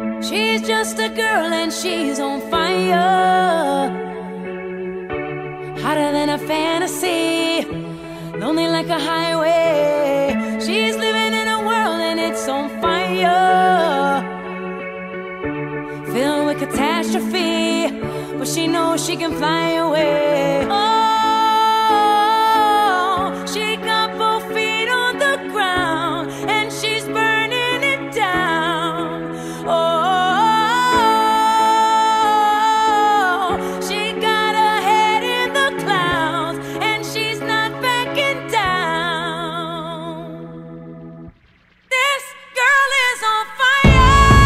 She's just a girl and she's on fire, hotter than a fantasy, lonely like a highway. She's living in a world and it's on fire, filled with catastrophe, but she knows she can fly away. Oh, she got both feet on the ground and she's burning it down. Oh, she got her head in the clouds and she's not backing down. This girl is on fire.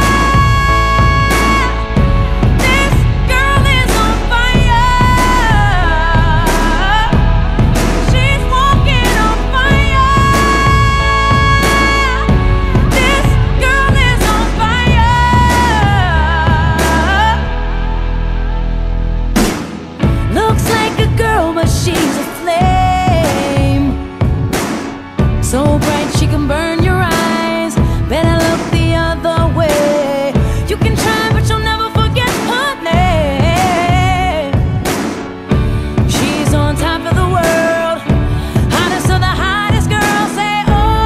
She's a flame, so bright she can burn your eyes. Better look the other way. You can try, but you'll never forget her name. She's on top of the world, hottest of the hottest girls. Say,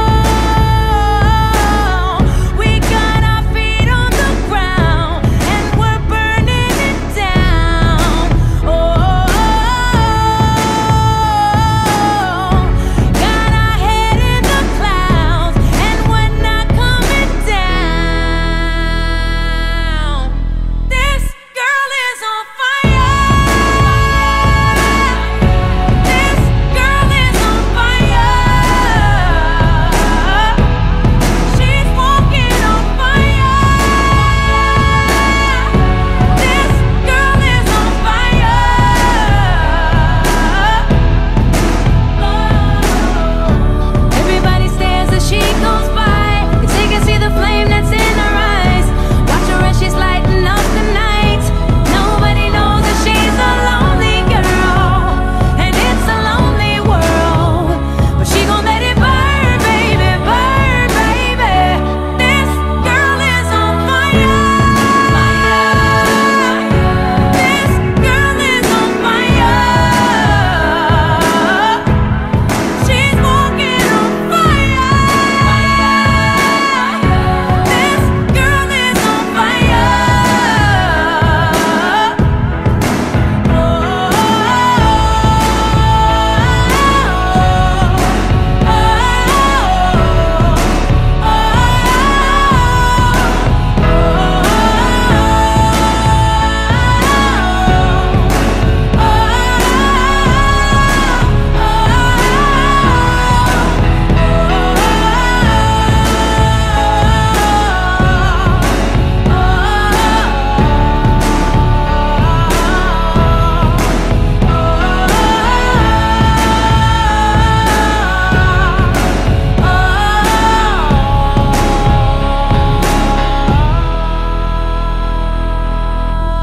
oh, we got our feet on the ground and we're burning it down. Oh,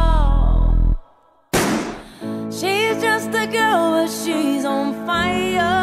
she's just a girl, but she's on fire.